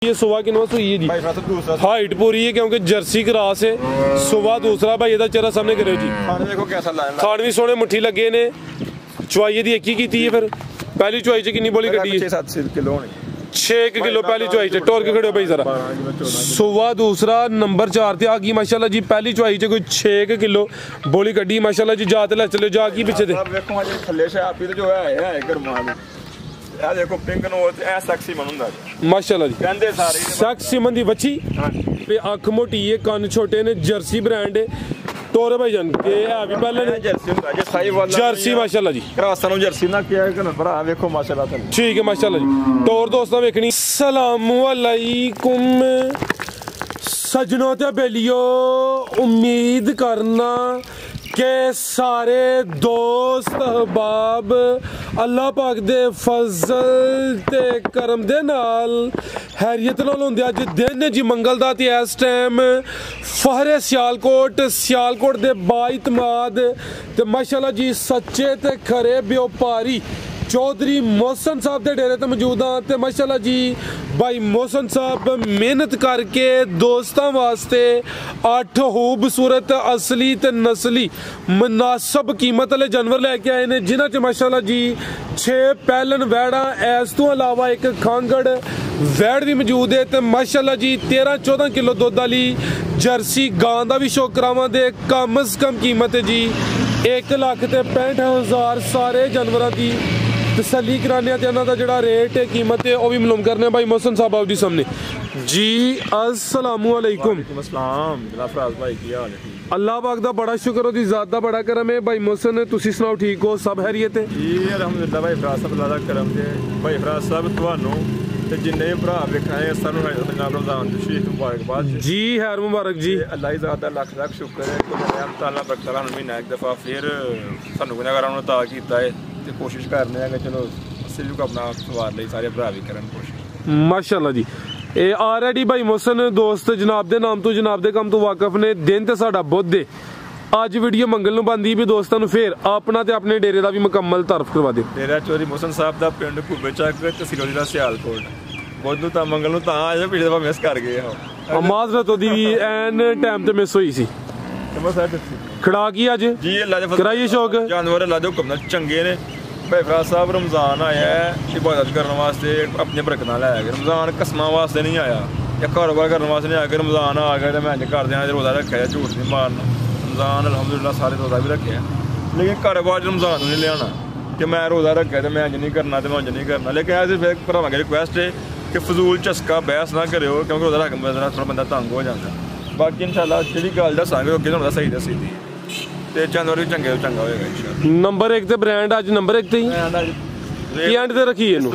ये सुबह किनवा सुई है जी, हाइट पूरी है क्योंकि जर्सी क्रॉस है। सुबह दूसरा भाई ਇਹਦਾ चेहरा सामने करो जी, देखो कैसा लाइन खान भी सोने मुट्ठी लगे ने। चुआई दी एक ही की है, फिर पहली चुआई च कितनी बोली कटी है? 6-7 किलो 6 किलो पहली चुआई च। टोर के खड़े हो भाई जरा। सुबह दूसरा नंबर 4 ते आ गई माशाल्लाह जी। पहली चुआई च कोई 6 किलो बोली कटी माशाल्लाह जी। जाते ले चले जा की पीछे दे देखो जी थल्ले से आप जो है गरमाल आ देखो पिंक नो ऐ सेक्सी मन हुंदा माशाल्लाह जी। कहंदे सारे सेक्सी मन दी बच्ची ते अख मोटी है, कान छोटे ने, जर्सी ब्रांड है। टोरे भाई जान के है भी पहले ने जर्सी हुंदा जे साई वाला जर्सी माशाल्लाह जी। क्रॉस नु जर्सी ना किया है भरा देखो माशाल्लाह तआला ठीक है माशाल्लाह जी। टोर दोस्तों वेखनी। अस्सलाम वालेकुम सजनों ते बेलियो, उम्मीद करना के सारे दोस्त अहबाब अल्लाह पाक दे फजल ते करम दे नाल हैरियत नाल होंदे। अज दिन जी मंगल दा ते इस टाइम फहरे सियालकोट दे बाइतमाद ते माशाल्लाह जी सच्चे ते खरे व्यापारी चौधरी मोहसन साहब के डेरे ते मौजूद हाँ। ते माशाल्लाह जी भाई मोहसन साहब मेहनत करके दोस्तों वास्ते 8 खूबसूरत असली ते नस्ली मुनासब कीमत वाले जानवर लैके आए ने, जिन्हां च माशाल्लाह जी 6 पैलन वैड़ा, इस तो अलावा एक खांगड़ वैड़ भी मौजूद है। ते माशाल्लाह जी 13-14 किलो दुध वाली जर्सी गां का भी शौक करावां दे। कम अज कम कीमत है जी 1,65,000 सारे जानवरों की तसली कराने का जोड़ा रेट है कीमत है वह भी मालूम करने भाई मोहसन साहब आप जी सामने जी। अस्सलाम वालेकुम। अल्लाह पाक दा बड़ा शुक्र, ओदी ज़ात दा बड़ा करम है। भाई मोहसन तुसी सुनाओ ठीक हो, सब खैरियत है जी? अलहमदुलिल्लाह भाई फराज साहब अल्लाह दा करम है। भाई फराज साहब तुहानू ते जिन्ने भरा वेखाए सानू रमजान दी शरीफ मुबारकबाद जी। खैर मुबारक जी। अल्लाह ही ज़ात दा लख लख शुक्र है कि रहमत अल्लाह बरकत अल्लाह महीना एक दफ़ा फिर सानू गुनाहगारां नूं अता कीता है ते कोशिश करने हैं कि चलो असीं भी अपना सवार लई सारे भरा भी करन कोशिश माशाल्लाह जी। ये ऑलरेडी भाई मोहसन दोस्त जनाब दे नाम तो जनाब दे काम तो वाकफ ने। दिन ते साडा बुध है, अज वीडियो मंगल नूं बनदी भी दोस्तां नूं फिर अपना ते अपने डेरे दा भी मुकम्मल तारफ करवा दिओ। डेरा चौधरी मोहसन साहब दा पिंड कुब्बे चक तहसील जिला सियालकोट। बुध नूं तां मंगल नूं तां आया पिछले दफा मिस कर गए हो। माजरत ओदी भी एन टाइम ते मिस होई सी। खड़ा की अज जी अल्लाह दे कराइए शौक जानवर अल्लाह दे हुक्म नाल चंगे ने। भाई फराज साहब रमजान आया है इबादत करने वास्ते, अपनी बरकत नाल आया। रमजान कसमां वास्ते नहीं आया या कारोबार करने वास्ते नहीं आया। रमजान आ गया तो मैं घर देना रोज़ा रखा है, झूठ नहीं मारना। रमजान अलहमदुलिल्लाह सारे रोज़ा भी रखे हैं, लेकिन कारोबार रमजान नहीं लिया कि मैं रोज़ा रखा तो मैं अंज नहीं करना तो मैं अंज नहीं करना। लेकिन ऐसे फिर भरावां की रिक्वेस्ट है कि फजूल झसका बहस ना करो, क्योंकि रोज़ा रख थोड़ा बंदा तंग हो जाता। बाकी इंशाल्लाह जी गल दसांगे अगे तुहानूं सही दसी दी ते जानवर भी चंगे चंगा होएगा इंशाल्लाह। नंबर 1 ते ब्रांड अज नंबर 1 ते ही की एंड ते रखी इनू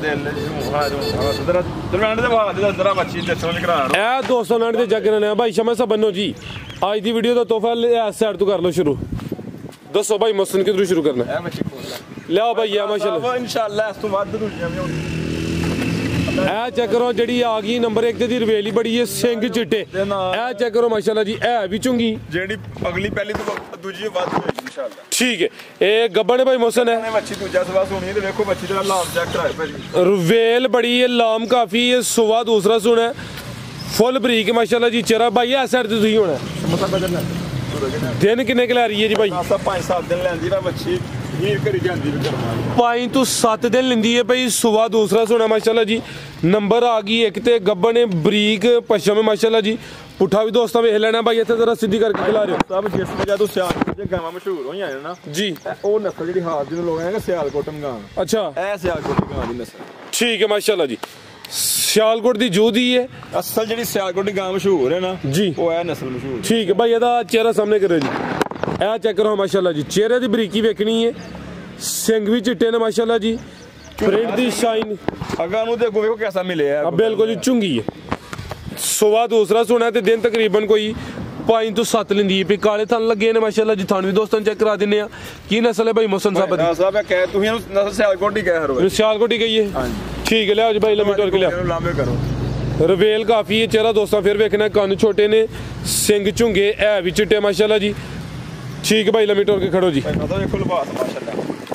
ए 200 लैंड ते जग ने भाई शमा साहब बनो जी। आज दी वीडियो दा तोहफा इस साइड तो कर लो शुरू। दसो भाई मोहसन किधरों शुरू करना लिया भाई है माशाल्लाह इंशाल्लाह इस तो वध दूजियां भी होणगियां। ए चेक करो जी आ गई नंबर 1 दी रवेली बड़ी है, सिंग चिट्टे। ए चेक करो माशाल्लाह जी है भी चुंगी जेडी अगली पहली तो दूजी वध होएगी इंशाल्लाह। ठीक है ए गब्बन है भाई मोहसन है बच्ची दूजा सवा सोनी है ते देखो बच्ची दा लाम चेक कराए भाई। रवेल बड़ी है, लाम काफी है, सुवा दूसरा सुन है, फुल बरीक माशाल्लाह जी। चेहरा भाई ऐ साइड ते तुही होना दिन किन्ने कला रही है जी भाई? 5-7 दिन लैंदी ना बच्ची 5 तो 7 दिन लेंदी है भाई। सुबह दूसरा सोना माशाल्लाह जी। नंबर आ गई एक ते गब्बन बरीक पश्चिम माशाल्लाह जी। पुठा भी दोस्तों वेख लेना भाई, इत्थे जरा सीधी करके खिला रहे हो सब। जिस वजह तो सियालकोट दी गावां मशहूर होई आए ना जी, ओ नस्ल जेडी हाल जिन लोग हैं सियालकोट गां। अच्छा ए सियालकोट गां दी नस्ल ठीक है माशाल्लाह जी। सियालकोट दी जो दी है असल जेडी सियालकोट दी गां मशहूर है ना जी, ओ है नस्ल मशहूर। ठीक है भाई, एदा चेहरा सामने करो जी। ए चेक करो माशाल्लाह जी, चेहरे दी बरीकी वेखनी है, सिंग भी चिट्टे ने माशाल्लाह जी, प्रिंट दी शाइन अगा नु देखो देखो कैसा मिले है। अब बिल्कुल जी चुंगी है। सुबह दूसरा सोना ते दिन तकरीबन कोई 5 तो 7 लेंदी है। काले थन लगे ने माशाल्लाह जी। थान भी दोस्तों चेक करा दिने आ की नस्ल है भाई मोहसन साहब दी। साहब कह तुही नस्ल सियालकोट ही कह हर वे सियालकोट ही गई है। हां ठीक है, ले आज भाई लंबी टोर के ले लांबे करो। रवेल काफी है, चेहरा दोस्तों फिर वेखना, कान छोटे ने, सिंग चुंगे है भी चिट्टे माशाल्लाह जी। ठीक है भाई लंबी टोर के खड़ो जी। देखो लिबास माशाल्लाह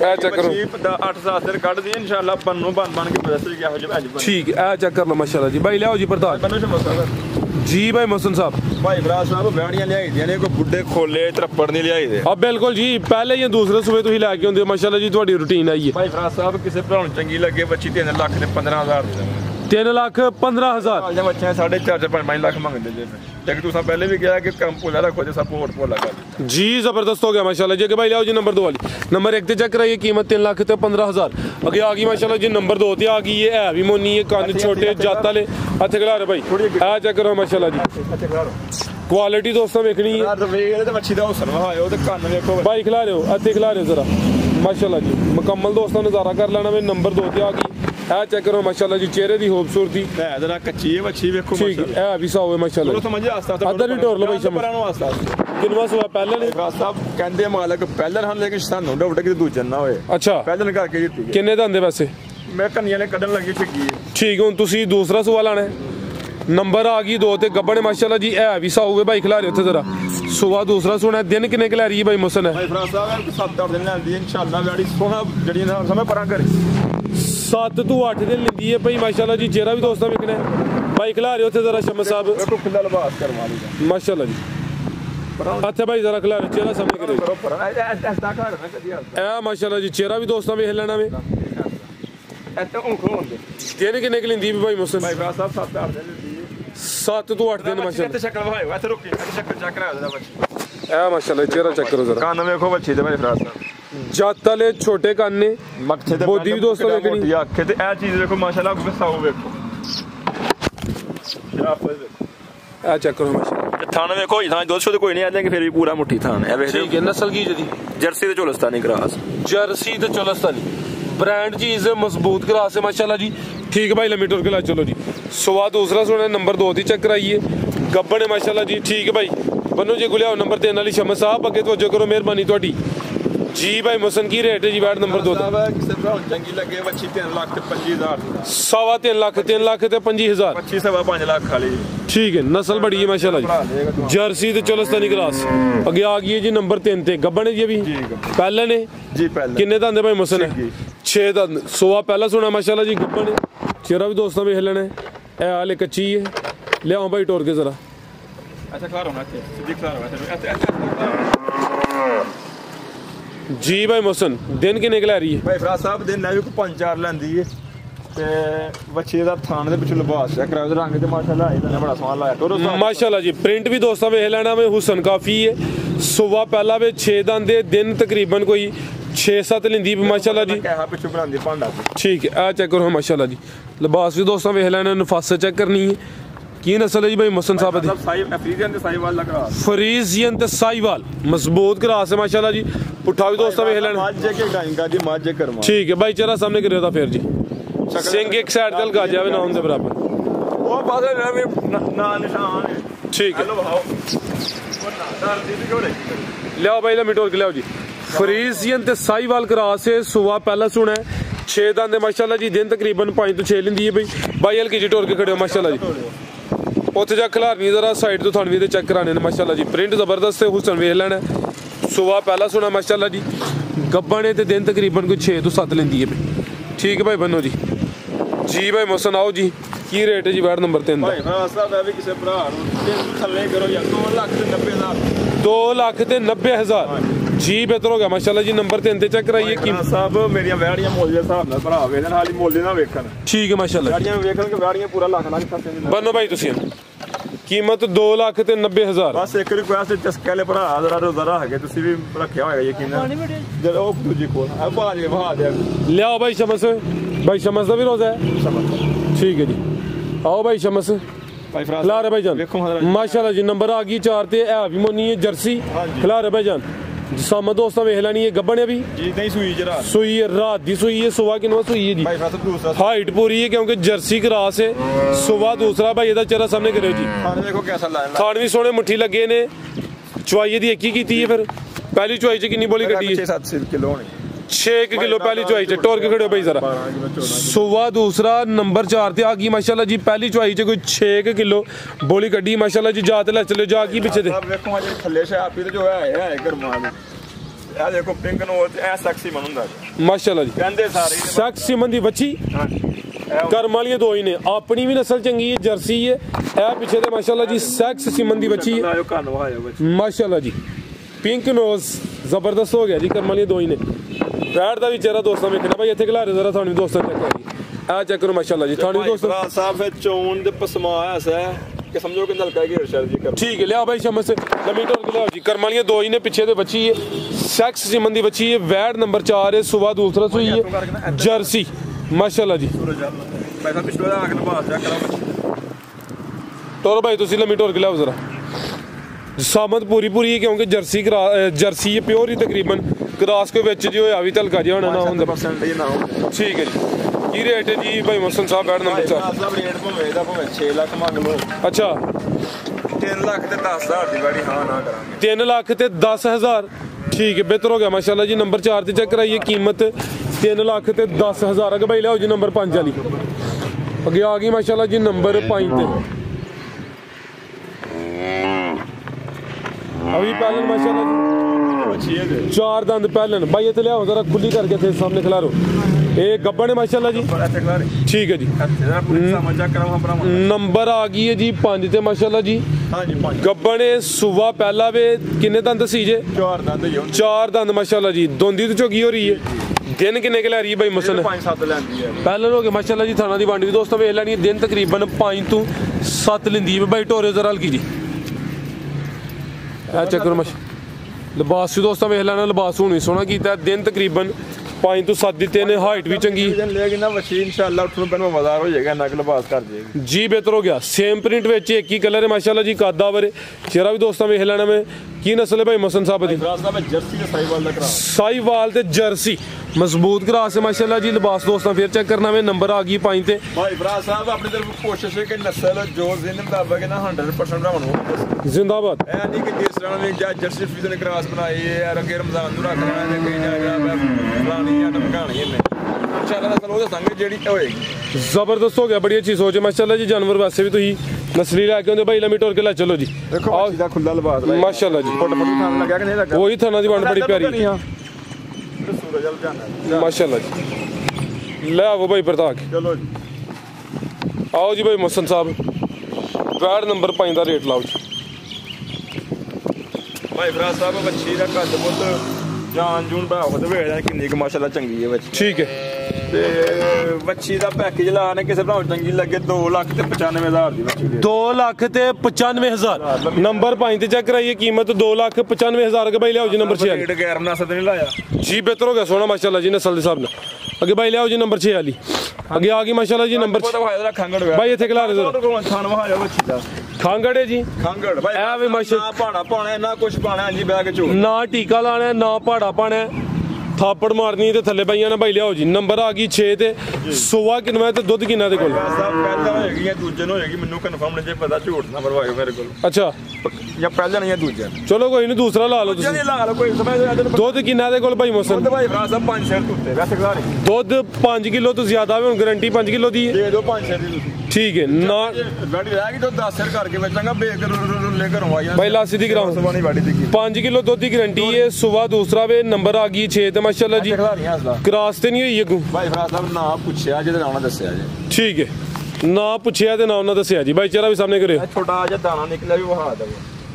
ਇਹ ਚੈੱਕ ਕਰੋ 8-7 ਦਿਨ ਕੱਢ ਦੀ ਇਨਸ਼ਾਅੱਲਾ ਬਣ ਕੇ ਬਦਸ ਗਿਆ ਹੋ ਜਾਵੇ ਅੱਜ ਠੀਕ ਇਹ ਚੈੱਕ ਕਰ ਲਓ ਮਾਸ਼ਾਅੱਲਾ ਜੀ ਭਾਈ ਲਿਆਓ ਜੀ ਪ੍ਰਧਾਨ ਬੰਨੋ ਸ਼ਮਸਾ ਜੀ ਭਾਈ मोहसिन साहब भाई फराज साहब बैड़ियां लियाई ਦੀਆਂ ਨੇ ਕੋਈ ਬੁੱਢੇ ਖੋਲੇ ਤਰੱਪੜ ਨਹੀਂ ਲਿਆਈ ਦੇ ਆ ਬਿਲकुल ਜੀ ਪਹਿਲੇ ਜਾਂ ਦੂਸਰੇ ਸੂਬੇ ਤੁਸੀਂ ਲੈ ਕੇ ਆਉਂਦੇ ਹੋ ਮਾਸ਼ਾਅੱਲਾ ਜੀ ਤੁਹਾਡੀ ਰੁਟੀਨ ਆਈ ਹੈ भाई फराज साहब ਕਿਸੇ ਭਰਾ ਨੂੰ ਚੰਗੀ ਲੱਗੇ ਬੱਚੀ 3 ਲੱਖ ਤੇ 15000 ਦੇ ਦੇਵਾਂਗੇ 3,15,000 ਜਾਂ ਬੱਚੇ 4.5 ਲੱਖ ਮੰਗਦੇ ਜੇ ਜੇ ਕਿ ਤੁਸੀਂ ਪਹਿਲੇ ਵੀ ਕਿਹਾ ਕਿ ਕੰਮ ਭੁੱਲਾ ਰੱਖੋ ਜੇ ਸਪੋਰਟ ਭੁੱਲਾ ਕਰ जी जबरदस्त हो गया माशाल्लाह जी। भाई लियाओ जी नंबर 2 वाली नंबर 1 ਤੇ ਚੈੱਕ ਕਰਾਈਏ ਕੀਮਤ 3,15,000 ਅੱਗੇ ਆ ਗਈ ਮਾਸ਼ਾਅੱਲਾ ਜੀ ਨੰਬਰ 2 ਤੇ ਆ ਗਈ ਹੈ ਵੀ ਮੋਨੀ ਹੈ ਕੰਨ ਛੋਟੇ ਜੱਤ ਵਾਲੇ ਹੱਥ ਖਿਲਾ ਰਹੇ ਭਾਈ ਆ ਚੈੱਕ ਕਰੋ ਮਾਸ਼ਾਅੱਲਾ ਜੀ ਕੁਆਲਿਟੀ ਦੋਸਤਾਂ ਵੇਖਣੀ ਹੈ ਰਵੇਲ ਤੇ ਮੱਛੀ ਦਾ ਹੁਸਨ ਵਹਾਇਓ ਤੇ ਕੰਨ ਵੇਖੋ ਭਾਈ ਖਿਲਾ ਰਹੇ ਹੋ ਹੱਥ ਖਿਲਾ ਰਹੇ ਹੋ ਜ਼ਰਾ ਮਾਸ਼ਾਅੱਲਾ ਜੀ ਮੁਕੰਮਲ ਦੋਸਤਾਂ ਨਜ਼ਾਰਾ ਕਰ ਲੈਣਾ ਵੇ ਨੰਬਰ 2 ਤੇ ਆ ਗਈ ਇਹ ਚੈੱਕ ਕਰੋ ਮਾਸ਼ਾਅੱਲਾ ਜੀ ਚਿਹਰੇ ਦੀ ਖੂਬਸੂਰਤੀ ਹੈ ਜਰਾ ਕੱਚੀ ਹੈ ਮੱਛੀ ਵੇਖੋ ਠੀਕ ਹੈ ਇਹ ਵੀ ਸਾਵੇ ਮਾਸ਼ਾਅੱਲਾ ਚਲੋ ਸਮਝ ਆਸਤਾ ਅੱਧਾ ਨਹੀਂ ਢੋਰ ਲੋ ਭਾਈ ਸ਼ਮਸ ਪਰਾਂ ਨੂੰ ਆਸਤਾ ਕਿੰਨਵਾ ਸਵਾ ਪਹਿਲਾਂ ਨੇ ਫਰਾਜ਼ ਸਾਹਿਬ ਕਹਿੰਦੇ ਮਾਲਕ ਪਹਿਲਾਂ ਹਨ ਲੇਕਿਨ ਸਾਨੂੰ ਡਾਊਟ ਕਿ ਦੂਜਾ ਨਾ ਹੋਏ ਅੱਛਾ ਪਹਿਲਾਂ ਕਰਕੇ ਜਿੱਤੀ ਗਈ ਕਿੰਨੇ ਦਾ ਹੁੰਦੇ ਵੈਸੇ ਮੈਂ ਕੰਨੀਆਂ ਨੇ ਕੱਢਣ ਲੱਗੀ ਠੱਗੀ ਠੀਕ ਹੁਣ ਤੁਸੀਂ ਦੂਸਰਾ ਸਵਾਲ ਆਣਾ ਨੰਬਰ ਆ ਗਈ 2 ਤੇ ਗੱਬੜ ਮਾਸ਼ਾਅੱਲਾ ਜੀ ਇਹ ਵੀ ਸਾਊ ਭਾਈ ਖਿਲਾ ਰਹੇ ਉੱਥੇ ਜ਼ਰਾ ਸੁਬਾ ਦੂਸਰਾ ਸੁਣਾ ਦਿਨ ਕਿੰਨੇ ਖਿਲਾ ਰਹੀ ਹੈ ਭਾਈ ਮੁਹਸਨ ਹੈ ਭਾਈ ਫਰਾਜ਼ ਸਾਹਿਬ 7-8 ਦਿਨ ਲੈਂਦੀ ਇਨਸ਼ਾਅੱਲਾ ਵੈੜੀ ਸੋਹਣਾ ਜਿਹੜੀ ਨਾ ਸਮੇਂ ਪਰਾਂ ਕਰੇ 7 ਤੋਂ 8 ਦਿਨ ਲੈਂਦੀ ਹੈ ਭਾਈ ਮਾਸ਼ਾਅੱਲਾ ਜੀ ਚਿਹਰਾ ਵੀ ਦੋਸਤਾਂ ਵੇਖਣਾ ਭਾਈ ਖਿਲਾ ਰਹੇ ਉੱਥੇ ਜ਼ਰਾ ਸ਼ਮਸ ਸਾਹਿਬ ਵੇਖੋ ਖੁੱਲਾ ਲਿਬਾਸ ਕਰਵਾ ਲਈਦਾ ਮਾਸ਼ਾਅੱਲਾ ਜੀ ਅੱਛਾ ਭਾਈ ਜ਼ਰਾ ਖਿਲਾ ਰਹੇ ਚਿਹਰਾ ਸਾਹਮਣੇ ਕਰੋ ਐਸਾ ਘਰ ਨਾ ਕਦੀ ਇਹ ਮਾਸ਼ਾਅੱਲਾ ਜੀ ਚਿਹਰਾ ਵੀ ਦੋਸਤਾਂ ਵੇਖ ਲੈਣਾ ਵੇ ਐਤੇ ਉਂਖੋਂ ਹੁੰਦੇ ਦਿਨ ਕਿੰਨੇ ਕੁ ਲੈਂਦੀ ਭਾਈ ਮੁਹਸਨ ਭਾਈ ਫਰਾਜ਼ ਸਾਹਿਬ 7-8 ਦਿਨ ਲੈਂਦੀ 7 ਤੋਂ 8 ਦਿਨ ਮਾਸ਼ਾਅੱਲਾ ਇੱਥੇ ਸ਼ਕਲ ਵਹਾਇਓ ਇੱਥੇ ਰੁਕੀ ਇੱਥੇ ਸ਼ਕਲ ਚੈੱਕ ਕਰਾ ਦੇਣਾ ਬੱਚੀ ਇਹ ਮਾਸ਼ਾਅੱਲਾ ਚਿਹਰਾ ਚੈੱਕ ਕਰੋ ਜ਼ਰਾ ਕੰਨ ਵੇਖੋ ਬੱਚੀ ਦੇ ਭਾਈ ਫਰਾਜ਼ ਸਾਹਿਬ ਜੱਤ ਵਾਲੇ ਛੋਟੇ ਕੰਨ ਨੇ ਮੱਥੇ ਤੇ ਬੋਦੀ ਵੀ ਦੋਸਤਾਂ ਵੇਖਣੀ ਅੱਖੇ ਤੇ ਇਹ ਚੀਜ਼ ਵੇਖੋ ਮਾਸ਼ਾਅੱਲਾ ਵਿਸਾਓ ਵੇਖੋ ਇਹ ਚੈੱਕ ਕਰੋ ਮਾਸ਼ਾਅੱਲਾ ਥਾਣ ਵੇਖੋ ਥਾਂ ਦੁੱਧ ਸ਼ੁੱਧ ਕੋਈ ਨਹੀਂ ਆ ਜਾਏਗੇ ਫਿਰ ਵੀ ਪੂਰਾ ਮੁੱਠੀ ਥਾਣ ਹੈ ਵੇਖ ਠੀਕ ਹੈ ਨਸਲ ਕੀ ਜਦੀ ਜਰਸੀ ਤੇ ਚੋਲਸਤਾਨੀ ਕਰਾਸ जर्सी तो चोलस्तानी ब्रांड चीज मजबूत क्लास है माशाल्लाह जी ठीक है भाई लम्बी टोर के ला चलो जी सुबह दूसरा सुना नंबर 2 थी चेक कराइए गब्बड़ है माशाल्लाह जी ठीक है भाई बनो जी गुलिया नंबर 3 वाली शमस साहब अगे तवज्जो करो मेहरबानी थोड़ी जी भाई मुहसन की रेट है जी बैट नंबर 2 चंगी लगे बच्ची 3 लाख ते 25,000 सवा 3 लाख ते 25,000 25 सवा 5 लाख खाली ठीक है नस्ल बड़ी है माशाल्लाह जी जर्सी ते चोलस्तानी क्लास अगे आ गई है जी नंबर 3 ते गब्बड़ है जी अभी पहले ने जी पहले किन्ने दंद भाई मुहसन है 6 दंद सुबह पहला सुना माशाल्लाह जी गब्बड़ ने चेहरा भी दोस्तों में हिलना है ए हाले कच्ची है ले आओ भाई टोर के जरा अच्छा खा रहा हूं सिद्दीक साहब जी भाई मोहसन दिन किन्ने क लै रही है भाई फराज साहब दिन है भी 5-4 ਲੈਂਦੀ ਹੈ ਤੇ ਬੱਚੇ ਦਾ ਥਾਣ ਦੇ ਵਿੱਚ ਲਿਬਾਸ ਚੈੱਕ ਕਰਾਓ ਰੰਗ ਤੇ ਮਾਸ਼ਾਅੱਲਾ ਇਹਦਾ ਬੜਾ ਸੋਹਣਾ ਲਾਇਆ ਟੋਰੋ माशाल्लाह जी प्रिंट भी दोस्तों ਵੇਖ ਲੈਣਾ ਵੇ ਹੁਸਨ ਕਾਫੀ ਹੈ ਸੁਬਹ ਪਹਿਲਾ ਵੇ 6 ਦੰਦ ਦੇ ਦਿਨ ਤਕਰੀਬਨ ਕੋਈ 6-7 ਲੈਂਦੀ ਮਾਸ਼ਾਅल्लाह ਜੀ ਕਹਿਆ ਪਿੱਛੋਂ ਬਣਾਉਂਦੀ ਭਾਂਡਾ ठीक है आ चेक करो माशाल्लाह जी लिबास भी दोस्तों ਵੇਖ ਲੈਣਾ ਨਫਾਸਤ ਚੈੱਕ ਕਰਨੀ ਹੈ की नस्ल है जी भाई मोहसन साहब दी फ्रीजियन ते साहिवाल लग रहा फ्रीजियन ते साहिवाल मजबूत क्रास है माशाल्लाह जी पुठा भी दोस्तों ਵੇਖ ਲੈਣਾ ਮਾਝੇ ਕੇ ਡਾਇੰਗਾ ਦੀ ਮਾਝੇ ਕਰਮਾ ठीक है भाई चेहरा सामने करियो था फिर जी सिंह एक साइड तल गा जावे ना उनके बराबर ਉਹ ਪਾਸੇ ਨਾ ਵੀ ਨਾ ਨਿਸ਼ਾਨ ਹੈ ठीक है हेलो भाओ वो ना दर दी क्यों रही लियाओ भाई लम्बी टोर के लियाओ जी फ्रीजियन ते साहिवाल क्रास है सुबह पहला सुना है 6 दंद माशाल्लाह जी दिन तकरीबन 5 तो 6 लेंदी है भाई हल्की जी टोर के खड़े हो माशाल्लाह जी ਉੱਥੇ ਜਾ ਖਿਲਾਰਨੀ ਜ਼ਰਾ ਸਾਈਡ ਤੋਂ ਥਣਵੀ ਤੇ ਚੈੱਕ ਕਰਾਣੇ ਨੇ ਮਾਸ਼ਾਅੱਲਾ ਜੀ ਪ੍ਰਿੰਟ ਜ਼ਬਰਦਸਤ ਹੈ ਹੁਸਨ ਵੇਖ ਲੈਣਾ ਸੁਬਹ ਪਹਿਲਾ ਸੁਣਾ ਮਾਸ਼ਾਅੱਲਾ ਜੀ ਗੱਬਣੇ ਤੇ ਦਿਨ ਤਕਰੀਬਨ ਕੋਈ 6 ਤੋਂ 7 ਲੈਂਦੀ ਹੈ ਠੀਕ ਹੈ ਭਾਈ ਬੰਨੋ ਜੀ ਜੀ ਭਾਈ ਮੁਹਸਨ ਆਓ ਜੀ ਕੀ ਰੇਟ ਹੈ ਜੀ ਬੈਟ ਨੰਬਰ 3 ਦਾ ਭਾਈ ਫਰਾਜ਼ ਸਾਹਿਬ ਇਹ ਵੀ ਕਿਸੇ ਭਰਾ ਨੂੰ ਥੱਲੇ ਕਰੋ ਯਾਰ 2,90,000 2,90,000 जी बेहतर हो गया माशाल्लाह जी नंबर 3 ਤੇ ਚੈੱਕ ਕਰਾਈਏ ਕੀ ਸਾਹਿਬ ਮੇਰੀਆਂ ਵੈੜੀਆਂ ਮੁੱਲ ਦੇ ਹਿਸਾਬ ਨਾਲ ਭਰਾ ਵੇਖਣ ਹਾਲੀ ਮੁੱਲ ਨਾ ਵੇਖਣ ਠੀਕ ਹੈ ਮਾਸ਼ਾਅੱਲਾ ਵੈੜੀਆਂ ਵੇਖਣ ਕਿ ਵੈੜੀਆਂ ਪੂਰਾ ਲੱਖ ਖਰਚੇ ਬੰਨੋ ਭਾਈ ਤੁਸੀਂ ਕੀਮਤ 2,90,000 ਬਸ ਇੱਕ ਰਿਕੁਐਸਟ ਚਸਕੇ ਵਾਲੇ ਭਰਾ ਜ਼ਰਾ ਰੋਜ਼ਾ ਹੈਗੇ ਤੁਸੀਂ ਵੀ ਰੱਖਿਆ ਹੋਏਗਾ ਯਕੀਨ ਜਦੋਂ ਉਹ ਦੂਜੀ ਕੋਲ ਆ ਬਾਜੇ ਵਹਾ ਦੇ ਲਿਆਓ ਭਾਈ ਸ਼ਮਸ ਦਾ ਵੀ ਰੋਜ਼ਾ ਹੈ ਠੀਕ ਹੈ ਜੀ आओ भाई शमस भाई फराज खिला रहे भाईजान माशाल्लाह जी नंबर आ गई 4 ते है भी मोनी है जर्सी खिला रहे भाईजान सामा दोस्तों वेख लैनी है गब्बड़ अभी जी नहीं सुई जरा सुई है रात दी सुई है सुबह किनवा सुई है जी हाइट पूरी है क्योंकि जर्सी क्रास है सुबह दूसरा भाई ਇਹਦਾ चेहरा सामने करो जी खान देखो कैसा लाया खान भी सोने मुट्ठी लगे ने चुआई दी एक ही कीती है फिर पहली चुआई च कितनी बोली कटी है 6-7 किलो होनी 6 किलो पहली चुआई च टोर के खड़े हो भाई जरा सुबह दूसरा नंबर 4 ते आ गई माशाल्लाह जी पहली चुआई च कोई 6 किलो बोली कड्डी माशाल्लाह जी जाते ले चले जा की पीछे अब देखो आज थल्ले से आपी ते जो है गरमाल आ देखो पिंक नोट ए सेक्सी मन हुंदा माशाल्लाह जी कहंदे सारे सैक्स सिमन दी बच्ची करम वाली दो ही ने अपनी भी नस्ल चंगी है जर्सी है ए पीछे ते माशाल्लाह जी सैक्स सिमन दी बच्ची है माशाल्लाह जी पिंक नोज जबरदस्त हो गया जी करम वाली दो ही ने बैठ दा भी चेहरा दोस्तों वेखना भाई इत्थे खिला रहे जरा थानू दोस्तों चेक करो आ चेक करो माशाल्लाह जी थानू दोस्तों साहब फिर चोन दे पसमा ऐसा है कि समझो कि नलका की हर्षद जी कर ठीक है लिया भाई शमस से लमी टोर के लिया जी करम वाली दो ही ने पीछे ते बच्ची है सैक्स सिमन दी बच्ची है वैड नंबर 4 है सुबह दूसरा सुई है जर्सी माशाल्लाह जी पैसा पिछले दा आके बात चेक करो टोर भाई तुसी लमी टोर के लिया जरा सामत पूरी पूरी है क्योंकि जर्सी है प्योर ही तकरीबन क्रॉस के विच जो होया भी तलका जिहा होना ना हुंदा % ये ना हो ठीक है जी की रेट है जी भाई मोहसन साहब बैठ नंबर 4 साहब रेट भावे दा भावे 6 लाख मंग लो अच्छा 3 लाख ते 10,000 दी गाड़ी हां ना करांगे 3 लाख ते 10,000 ठीक है बेहतर हो गया माशाल्लाह जी नंबर 4 ते चेक कराइए कीमत 3 लाख ते 10,000 अगे भाई लियाओ जी नंबर 5 वाली अगे आ गई माशाल्लाह जी नंबर 5 ते अभी पहलन माशाल्लाह जी अच्छी है 4 दंद पहलन भाई इतने लियाओ जरा खुली करके थे सामने खिला रो ये गब्बन है माशाल्लाह जी ठीक है जी नंबर आ गई है जी 5 ते माशाल्लाह जी हां जी 5 गब्बन है सुबह पहला वे किन्ने दंद सी जे 4 दंद माशाल्लाह जी दोंदी तो चोगी हो रही है दिन किन्ने के ले रही है भाई मसन 5-7 लेंदी है पहलन हो गए माशाल्लाह जी थाना दी बांडी भी दोस्तों वेख लैनी दिन तकरीबन 5 तो 7 लेंदी है भाई टोरे जरा हल्की जी ए चेक करो माशा लिबास भी दोस्तों वेख लैना लिबास हुन भी सोहना कीता दिन तकरीबन 5 तो 7 दिते ने हाइट भी चंगी लेकिन ना वशी इंशाल्लाह उठन पे मज़ेदार हो जाएगा ना लिबास कर देगी जी बेहतर हो गया सेम प्रिंट विच एक ही कलर है माशाल्लाह जी कादावर चेहरा भी दोस्तों वेख लेना में की नस्ल है भाई मसन साहब दी जर्सी ते साहिवाल दा क्रास साहिवाल ते जर्सी मजबूत क्रास है माशाल्लाह जी लिबास दोस्तों फिर चेक करना में नंबर आ गई 5 ते भाई फराज साहब अपनी तरफ कोशिश है कि नस्ल जो जिन मुताबिक है ना 100% रावण हो जिंदाबाद ए नहीं कि जिस तरह ने जर्सी फीस ने क्रास बनाई है रंगे रमजान नु रख लेना है कहीं जाएगा फलानी या टमकानी है इंशाल्लाह नस्ल वो संग जेडी होएगी जबरदस्त हो गया बड़ी अच्छी सोच है माशाल्लाह जी जानवर वैसे भी तुही नस्ली लेके आंदे भाई लमी टोर के ला चलो जी देखो सीधा खुला लिबास माशाल्लाह जी फोटो फोटो थान लगा कि नहीं लगा वही थाना दी बांड बड़ी प्यारी सूरज जल जाना माशाल्लाह जी ले आओ भाई प्रताप चलो जी आओ जी भाई मोहसन साहब वैड नंबर 5 का रेट लाओ जी भाई फराज साहब बच्ची दा कद बहुत जान जून भाव ते वेख किन्नी क माशाल्लाह चंगी है बच्ची ठीक है ते बच्ची दा पैकेज लाने किसे भाव चंगी लगे 2,95,000 दी बच्ची 2,95,000 नंबर 5 ते चेक कराइए कीमत 2,95,000 के भाई लियाओ जी नंबर 6 रेट गैर मुनासिब नहीं लाया जी बेहतर हो गया सोना माशाल्लाह जी नस्ल दे हिसाब नाल अगे भाई लियाओ जी नंबर 6 वाली अगे आ गई माशाल्लाह जी नंबर खंगड़ भाई इथे खिला रहे थान वहां बच्ची दा खांगड़ है जी खंगड़ भाई ए वे माशा ना पाड़ा पाना ना कुछ पाना जी बैग चो ना टीका लाना है ना पहाड़ा पाना है थापड़ मारनी ते थल्ले पाइयां ना भाई लियाओ जी नंबर आ गई 6 ते सोवा किनवा ते दुध किन्ना दे कोल साहब पहला होएगी या दूजे नो होएगी मेनू कंफर्म नहीं पता झूठ ना मरवाओ मेरे कोल अच्छा या पहला नहीं है दूजा चलो कोई नहीं दूसरा ला लो तुसी ला लो कोई समझ दुध किन्ना दे कोल भाई मौसम भाई फराज साहब 5 शेर टूटे वैसे खिला रही दुध 5 किलो तो ज्यादा है गारंटी 5 किलो दी दे दो 5 शेर दी ठीक है ना गाड़ी रहेगी तो 10 शेर करके बेचांगा बेकर लेकर आऊंगा भाई लासी दी कराऊं सुबानी गाड़ी दी 5 किलो दुध की गारंटी है सुबह दूसरा वे नंबर आ गई 6 ते माशाल्लाह जी क्रॉस ते नहीं हुई अगू भाई फराज साहब ना पूछया जे नाम दसया जी ठीक है ना पूछया ते नाम ना दसया जी भाई चेहरा भी सामने करे छोटा जा दाना निकला भी वहा दे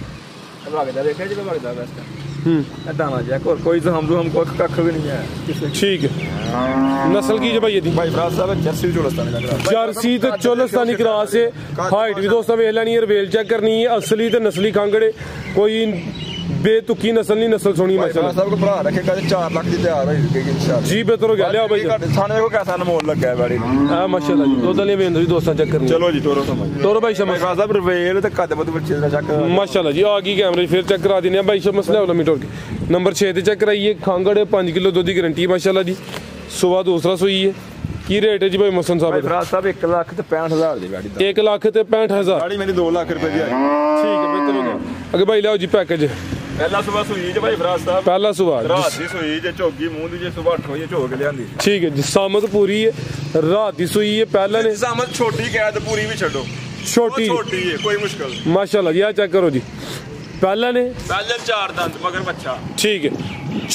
लगदा देखा जी लगदा वैसे दाना जा कोई तो हमको कख भी नहीं है ठीक है नस्ल की भाई दी भाई फराज साहब जर्सी चोलस्तानी लग रहा जर्सी ते चोलस्तानी क्रॉस है हाइट भी दोस्तों वेख लेनी है रिवेल चेक करनी है असली ते नस्ली खांगड़े कोई बेतुकी नस्ल नहीं नस्ल सोनी माशाल्लाह साहब को भरा रखेगा 4 लाख दी तैयार हो जाएगी इंशाल्लाह जी बेहतर हो गया ले आओ भाई थाने को कैसा अनमोल लगा है गाड़ी हां माशाल्लाह जी दो दले में भी दोस्तों चेक करनी चलो जी टोरो समझ टोरो भाई शमस साहब रिवेल ते कद बद बच्चे का चेक माशाल्लाह जी आ गई कैमरे फिर चेक करा देने भाई शमस ले आओ मीटर के नंबर 6 ते चेक कराइए खांगड़ 5 किलो दूध की गारंटी माशाल्लाह जी सुबह दूसरा सुई है की रेट है जी भाई मोहसन साहब फराज साहब 1,65,000 दी गाड़ी 1,65,000 गाड़ी मेरी 2 लाख रुपए दी आई ठीक है बेहतर हो गया अगे भाई ले आओ जी पैकेज पहला सुबह सुई जे भाई फराज साहब पहला सुबह रात दी सुई जे चोगी मुंह दी जे सुबह 8 बजे चोग लियांदी ठीक है जी सामत पूरी है रात दी सुई है पहला ने सामत छोटी कैद पूरी भी छड्डो छोटी है कोई मुश्किल माशाल्लाह जी आ चेक करो जी पहला ने 4 दंद मगर बच्चा ठीक है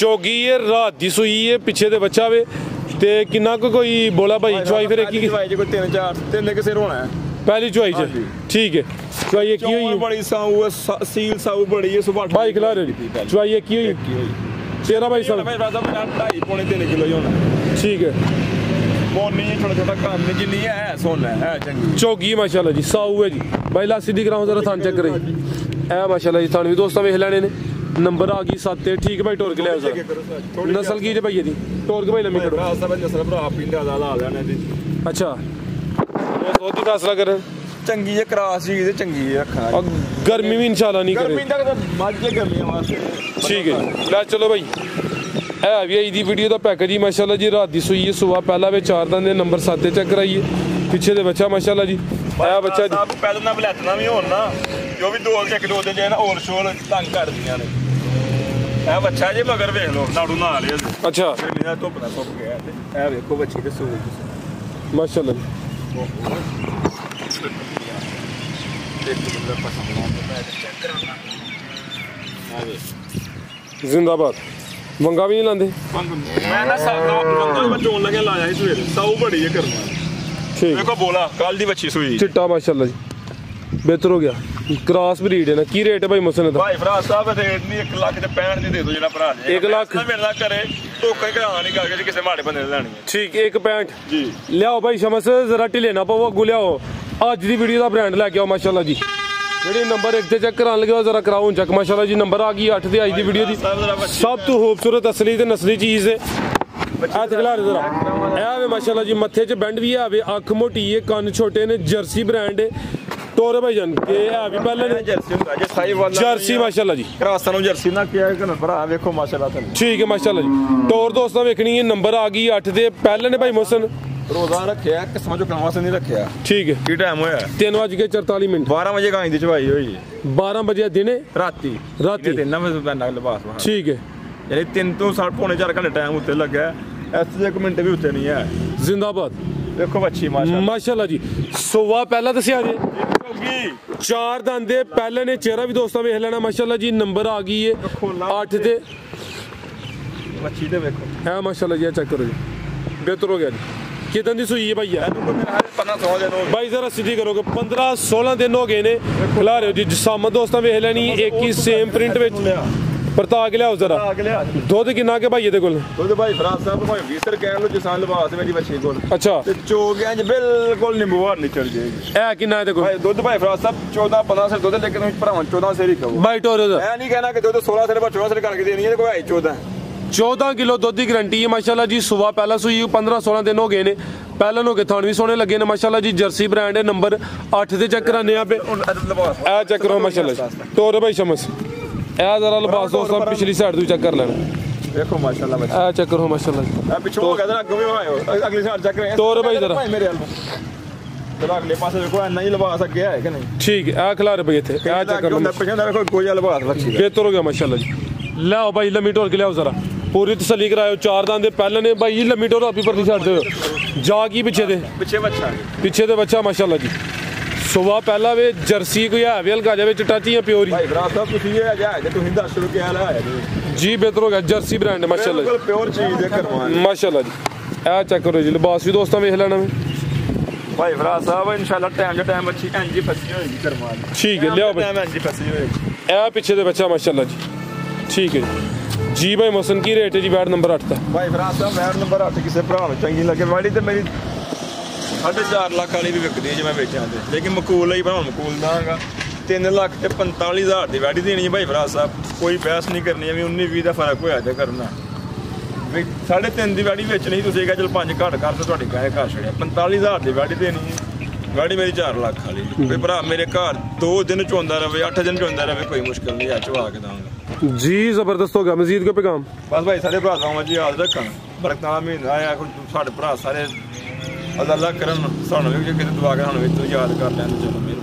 चौगी है रात दी सूई है पिछे दे बच्चा वे ते किन्ना कोई बोला भाई चवाई फिर एक ही कोई 3-4 के सिर होना है पहली चवाई च ठीक है चवाई एक ही हुई बड़ी साऊ सील साऊ बड़ी है सुबह भाई खिला रहे चवाई एक ही हुई तेरा भाई साहब 2.5-3 किलो ही होना ठीक है मोनी छोटा काम नहीं जिन्नी है सोना है चंगी चौगी माशाल्लाह जी साऊ है जी भाई ला सीधी कराओ जरा थान चेक करें ए माशाल्लाह जी थान भी दोस्तों वेख लेने ने नंबर आ गई 7 ठीक है भाई टोर के ले आओ जरा नस्ल की जे भाई दी टोर के भाई लम्मी करो नस्ल भरा पिंडा दा ला लेने दी अच्छा बहुत ही फैसला करें चंगी है क्रास जी ते चंगी है रखा और गर्मी भी इंशाल्लाह नहीं करे गर्मी तक मज के गर्मी वास्ते ठीक है ले चलो भाई है भी आई दी वीडियो का पैकेज ही माशाल्लाह जी रात दी सूई है सुबह पहला वे 4 दिन दे नंबर 7 चेक कराइए पीछे दे बच्चा माशाल्लाह जी है बच्चा जी पहले ना बलैतना भी होना जो भी 2 दिन जे ना ओल शोल तंग कर दियां ने है बच्चा जी मगर देख लो नाड़ू ना लिया अच्छा मेरा धुप ना सुक गया ते है देखो बच्ची दे सूई माशाल्लाह जिंदाबाद वंगा भी नहीं लांदे मैं ना वंगा मैं चोन लगे लाया इस सवेरे साऊ बड़ी है करना ठीक देखो बोला कल दी बच्ची सूई चिट्टा माशाल्लाह जी बेहतर हो गया क्रॉस ब्रीड है ना की रेट है भाई मुसन दा भाई भरा साहब रेट नहीं 1,65,000 दी दे दो जेड़ा भरा जी 1 लाख मेरे ना करे धोखा ही करा नहीं करके किसी माड़े बंदे लेनी है ठीक 1.65 जी लियाओ भाई शमस जरा ढिले ना पाओ अगू लियाओ अज दी वीडियो दा ब्रांड लेके आओ माशाल्लाह जी जेडी नंबर 1 ते चेक करान लगे जरा कराओ चेक माशाल्लाह जी नंबर आ गई 8 ते आज दी वीडियो दी सब तो खूबसूरत असली ते नस्ली चीज है हाथ खिला रहे जरा ए वे माशाल्लाह जी मथे च बैंड भी है वे अख मोटी है कान छोटे ने जर्सी ब्रांड है टोरे भाईजान के है भी पहले ने जर्सी हुंदा जे साई वाला जर्सी माशाल्लाह जी क्रास नु जर्सी ना किया है भरा देखो माशाल्लाह ठीक है माशाल्लाह जी टोर दोस्तों वेखनी है नंबर आ गई 8 ते पहले ने भाई मोहसन रोजा रखिया किस्म जो कहां से नहीं रखिया ठीक है की टाइम होया 3:44 12 बजे गाय दी चवाई हुई 12 बजे दिने राती 3 बजे लिबास ठीक है यानी 3 तो 4 घंटे टाइम उत्ते लगा ऐसे 1 मिनट भी उत्ते नहीं है जिंदाबाद देखो बच्ची माशाल्लाह जी सोवा पहला दसिया जी 4 दंदे पहले ने चेहरा भी दोस्तों वेख लेना माशाल्लाह जी नंबर आ गई है 8 ते बच्ची दे देखो है माशाल्लाह जी चेक करो जी बेहतर हो गया जी कितन दी सूई है भैया भाई जरा सीधी करोगे 15-16 दिन हो गए ने खिला रहे हो जी जिसाम दोस्तों वेख लेनी एक ही सेम प्रिंट विच परता के लियाओ जरा दुध किन्ना के भाई दे कोल दुध भाई फराज साहब भाई 20 कह लो जिसान लिबास मेरी बच्ची कोल अच्छा ते चोग इंज बिल्कुल नींबू हार निकल जाएगी ए किन्ना है देखो भाई दुध भाई फराज साहब 14-15 से दुध लेकिन भरावन 14 से ही कहो भाई टोरे दा मैं नहीं कहना कि दुध 16 से 14 से करके देनी है कोई आई 14 किलो दुध की गारंटी है माशाल्लाह जी सुबह पहला सुई 15-16 दिन हो गए ने पहले हो गए थान भी सोने लगे ने माशाल्लाह जी जर्सी ब्रांड है नंबर 8 से चेक कराने आप ए चेक करो माशाल्लाह टोरे भाई शमस ए जरा लिबास दोस्तों पिछली साइड तो चेक कर लेना देखो माशाल्लाह ए चेक करो माशाल्लाह पीछे हो गया जरा आगे भी आयो अगली साइड चेक करें टोरे भाई जरा मेरे हाल जरा अगले पास देखो नहीं लिबास आगे है कि नहीं ठीक है ए खिला रहे भाई इथे ए चेक करो पीछे देखो कोई लिबास बच्ची बेहतर हो गया माशाल्लाह जी लाओ भाई लम्मी टोर के लियाओ जरा पूरी तसली कराओ 4 दांत पहले ने भाई लम्मी टोर आप पर छड़ दो जागी पीछे दे पीछे दे बच्चा माशाल्लाह जी सुबह पहला वे जर्सी कोई है भी हल्का जावे चटाची प्योरी भाई भरा साहब तुसी ये जा जे तुसी 10 रुपए वाला है जी बेहतर हो गया जर्सी ब्रांड माशाल्लाह बिल्कुल प्योर चीज है करवान माशाल्लाह जी ए चेक करो जी लिबास भी दोस्तों वेख लेना भाई भरा साहब इंशाल्लाह टाइम अच्छी एनजी फसी होगी करवान ठीक है लियाओ टाइम एनजी फसी होगी ए पीछे दे बच्चा माशाल्लाह जी ठीक है जी भाई मोहसन की रेट है जी वैट नंबर 8 का भाई भरा साहब वैट नंबर 8 किसे भरा में चंगी लगे वाड़ी ते मेरी 4.5 लाख वाली भी विकदी है जे मैं बेचां ते लेकिन मकूल ही भरा मकूल दांगा 3,45,000 दी वाड़ी देनी है भाई भरा साहब कोई बहस नहीं करनी है 19-20 का फर्क होया ते करना 3.5 दी वाड़ी बेचनी तुसीं कह चल 5 घट कर तो ਤੁਹਾਡੀ ਕਾਹੇ ਘਰ ਛੜਿਆ 45,000 ਦੀ ਵਾੜੀ ਦੇਣੀ ਹੈ गाड़ी मेरी 4 लाख वाली कोई भरा मेरे घर 2 दिन चौंदा रहे 8 दिन चौंदा रहे कोई मुश्किल नहीं है चवा के दांगा जी जबरदस्त हो गया मजीद को पैगाम बस भाई सारे भरावां जी याद रखन बरकत महीना आया साडे भरा सारे अल्लाह करन सानू भी किते दुआ करन सानू भी याद कर लेन चलो